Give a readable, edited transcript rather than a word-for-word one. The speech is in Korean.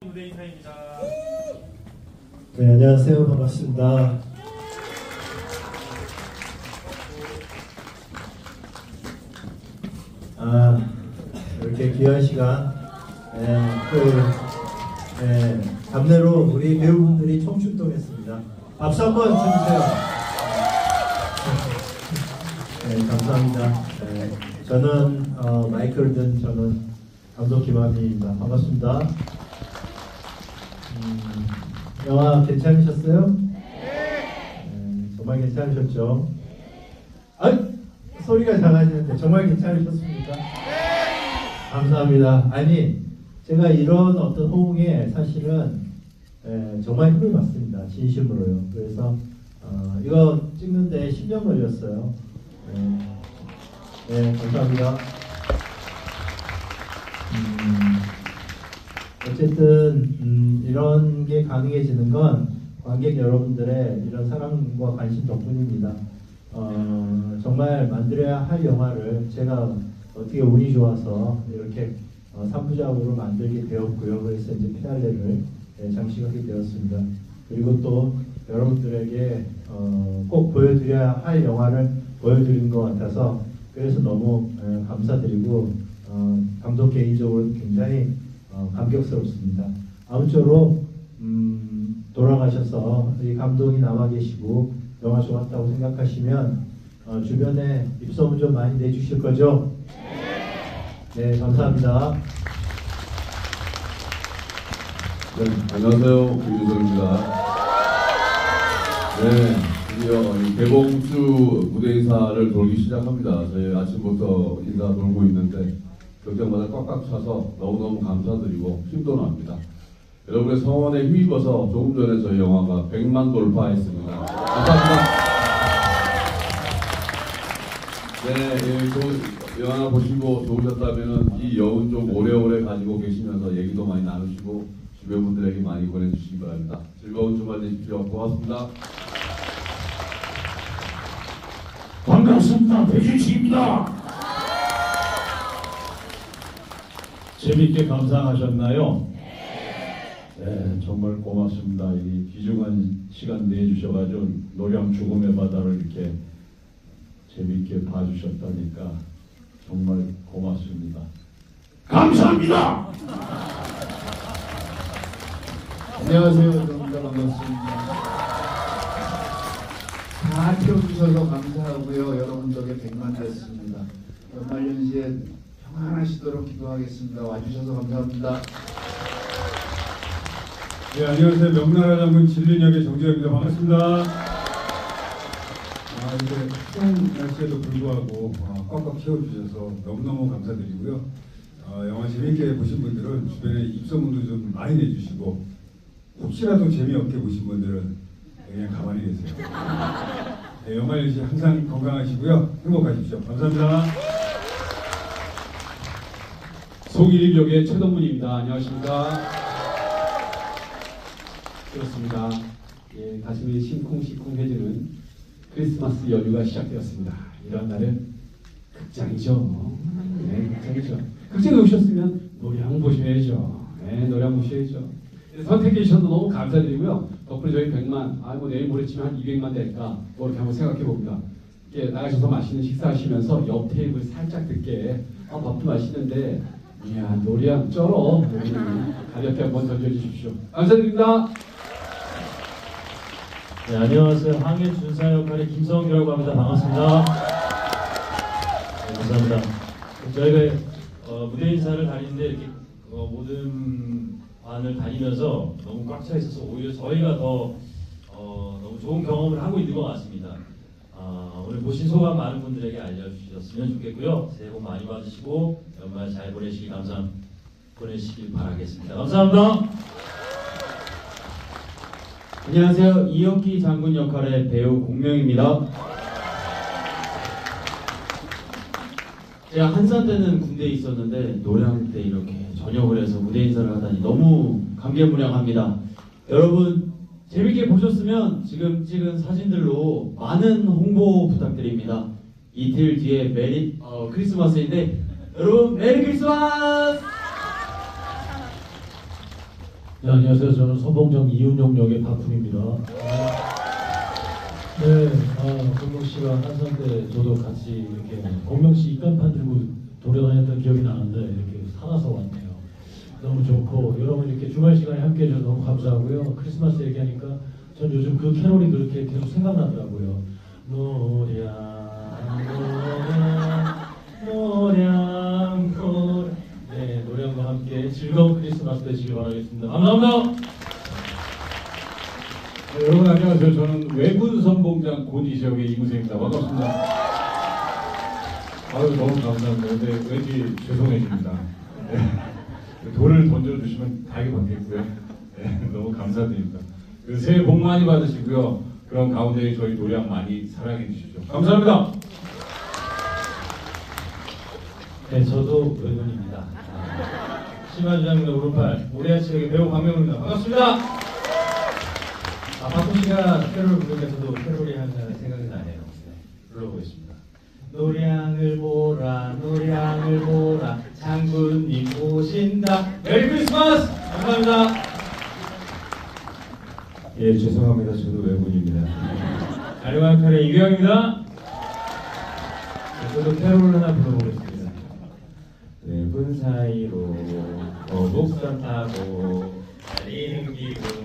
무대 인사입니다. 네, 안녕하세요. 반갑습니다. 이렇게 귀한 시간, 답례로 우리 배우분들이 총출동했습니다. 박수 한번 쳐주세요. 네, 감사합니다. 저는 마이크를 든 저는 감독 김한민입니다. 반갑습니다. 영화 괜찮으셨어요? 네. 정말 괜찮으셨죠? 소리가 작아지는데 정말 괜찮으셨습니까? 감사합니다. 아니, 제가 이런 어떤 호응에 사실은 정말 힘을 받습니다. 진심으로요. 그래서 이거 찍는데 10년 걸렸어요. 네, 감사합니다. 어쨌든 이런 게 가능해지는 건 관객 여러분들의 이런 사랑과 관심 덕분입니다. 정말 만들어야 할 영화를 제가 어떻게 운이 좋아서 이렇게 3부작으로 만들게 되었고요. 그래서 이제 피날레를 장식하게 되었습니다. 그리고 또 여러분들에게 꼭 보여드려야 할 영화를 보여드리는 것 같아서 그래서 너무 감사드리고 감독 개인적으로 굉장히 감격스럽습니다. 아무쪼록 돌아가셔서 이 감독이 남아 계시고 영화 좋았다고 생각하시면 주변에 입소문 좀 많이 내주실 거죠? 네, 감사합니다. 네, 안녕하세요. 김유성입니다. 네, 드디어 개봉주 무대 인사를 돌기 시작합니다. 저희 아침부터 인사 돌고 있는데 격정마다 꽉꽉 차서 너무너무 감사드리고 힘도 납니다. 여러분의 성원에 힘입어서 조금 전에 저희 영화가 100만 돌파했습니다. 감사합니다. 네, 영화 보시고 좋으셨다면 이 여운 좀 오래오래 가지고 계시면서 얘기도 많이 나누시고 주변 분들에게 많이 보내주시기 바랍니다. 즐거운 주말 되십시오. 고맙습니다. 반갑습니다. 백일식입니다. 재밌게 감상하셨나요? 네, 정말 고맙습니다. 이 귀중한 시간 내주셔가지고 노량 죽음의 바다를 이렇게 재밌게 봐주셨다니까 정말 고맙습니다. 감사합니다. 안녕하세요. 여러분들 반갑습니다. 다 태워주셔서 감사하고요. 여러분 덕에 100만 됐습니다. 연말연시에 평안하시도록 기도하겠습니다. 와주셔서 감사합니다. 네, 안녕하세요. 명나라 장군 진린역의 정재영입니다. 반갑습니다. 이제 추운 날씨에도 불구하고 꽉꽉 채워주셔서 너무너무 감사드리고요. 영화 재밌게 보신 분들은 주변에 입소문도 좀 많이 내주시고 혹시라도 재미없게 보신 분들은 그냥 가만히 계세요. 네, 연말연시 항상 건강하시고요. 행복하십시오. 감사합니다. 송일일 역의 최동문입니다. 안녕하십니까? 그렇습니다. 예, 가슴이 싱쿵싱쿵해지는 크리스마스 연휴가 시작되었습니다. 이런 날은 극장이죠. 네, 극장이죠. 극장에 오셨으면 노량 보셔야죠. 네, 노량 보셔야죠. 선택해 주셔서 너무 감사드리고요. 덕분에 저희 100만, 뭐 내일 모레쯤에 한 200만 될까? 뭐 이렇게 한번 생각해 봅니다. 이렇게 나가셔서 맛있는 식사하시면서 옆 테이블 살짝 듣게 밥도 맛있는데 이야, 노량 쩔어. 가볍게 한번 던져주십시오. 감사드립니다. 네, 안녕하세요. 항해 준사 역할의 김성규라고 합니다. 반갑습니다. 네, 감사합니다. 저희가 무대 인사를 다니는데 이렇게 모든 관을 다니면서 너무 꽉 차 있어서 오히려 저희가 더 너무 좋은 경험을 하고 있는 것 같습니다. 오늘 보신 소감 많은 분들에게 알려주셨으면 좋겠고요. 새해 복 많이 받으시고 연말 잘 보내시길 바라겠습니다. 감사합니다. 안녕하세요. 이혁기 장군 역할의 배우 공명입니다. 제가 한산 때는 군대에 있었는데 노량 때 이렇게 전역을 해서 무대 인사를 하다니 너무 감개무량합니다. 여러분 재밌게 보셨으면 지금 찍은 사진들로 많은 홍보 부탁드립니다. 이틀 뒤에 크리스마스인데 여러분 메리 크리스마스! 네, 안녕하세요. 저는 선봉정 이윤용 역의 박훈입니다. 네, 공명씨가 한산 때 저도 같이 이렇게 공명씨 입간판 들고 돌아다녔던 기억이 나는데 이렇게 살아서 왔네요. 너무 좋고 여러분 이렇게 주말 시간에 함께 해줘서 너무 감사하고요. 크리스마스 얘기하니까 전 요즘 그 캐롤이 그렇게 계속 생각나더라고요. 노량 네, 노량과 함께 즐거운 크리스마스 되시길 바라겠습니다. 감사합니다. 네, 여러분 안녕하세요. 저는 외군 선봉장 고지 지역의 이무세입니다. 반갑습니다. 아유 너무 감사합니다. 근데 왠지 죄송해집니다. 네. 돌을 던져주시면 다행히 받겠고요. 네, 너무 감사드립니다. 새해 복 많이 받으시고요. 그런 가운데 저희 노량 많이 사랑해 주시죠. 감사합니다. 네, 저도 외군입니다. 심화주장입니다. 오른팔 모리아 지역의 배우 박명훈입니다. 반갑습니다. 박훈 씨가 캐롤을 부르니까 저도 캐롤이 하는 생각이 나네요. 네, 불러보겠습니다. 노량을 보라 장군님 오신다. 메리 크리스마스! 감사합니다. 예 죄송합니다. 저도 외군입니다. 아리만 칼의 이규영입니다. 네, 저도 캐롤을 하나 불러보겠습니다. 외군 사이로 거북선 타고 달리는 기분